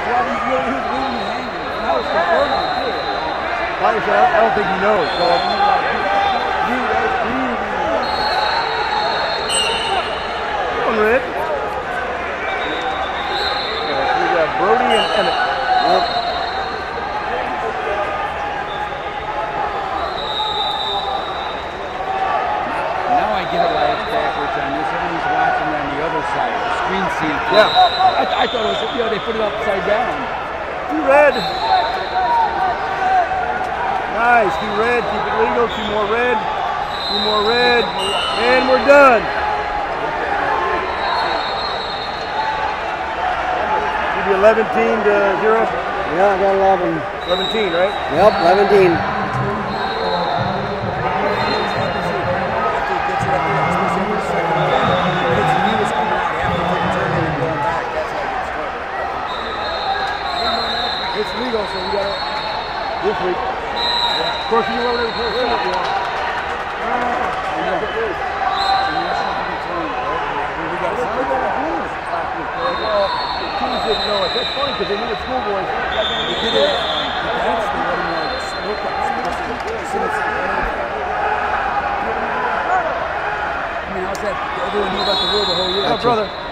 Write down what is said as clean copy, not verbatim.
Well, he was leaving me hanging. And I was confirming it too. Like I said, I don't think he knows. So on red. So we got Brody and Emmett. Yep. Now I get it why it's backwards on this. Everyone's watching on the other side, the screen seat. Yeah. I thought it was, they put it upside down. Two red. Nice, two red, keep it legal, two more red, and we're done. Should be 11 to 0? Yeah, I got 11. 17, right? Yep, 11. It's legal, so we got it this week. Of course, you wrote it for a second. Teams didn't know it. That's funny because they knew the schoolboys. They did it. That's the one where the split I mean, how's that? Everyone knew about the rule the whole year. Oh, brother.